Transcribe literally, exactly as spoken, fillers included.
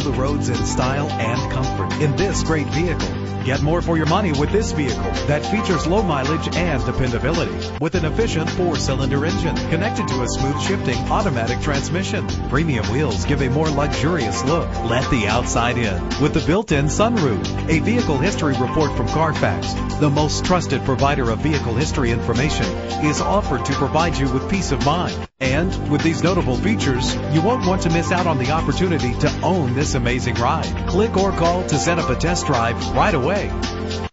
the roads in style and comfort in this great vehicle. Get more for your money with this vehicle that features low mileage and dependability with an efficient four-cylinder engine connected to a smooth shifting automatic transmission. Premium wheels give a more luxurious look. Let the outside in with the built-in sunroof. A vehicle history report from Carfax, the most trusted provider of vehicle history information, is offered to provide you with peace of mind. And with these notable features, you won't want to miss out on the opportunity to own this amazing ride. Click or call to set up a test drive right away.